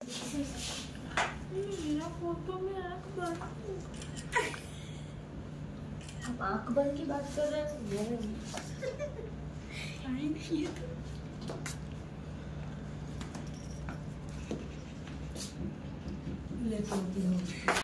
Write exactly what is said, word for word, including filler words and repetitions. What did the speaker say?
मेरा फोटो में आँख बंद। आप आँख बंद की बात कर रहे हैं? नहीं नहीं ये तो ले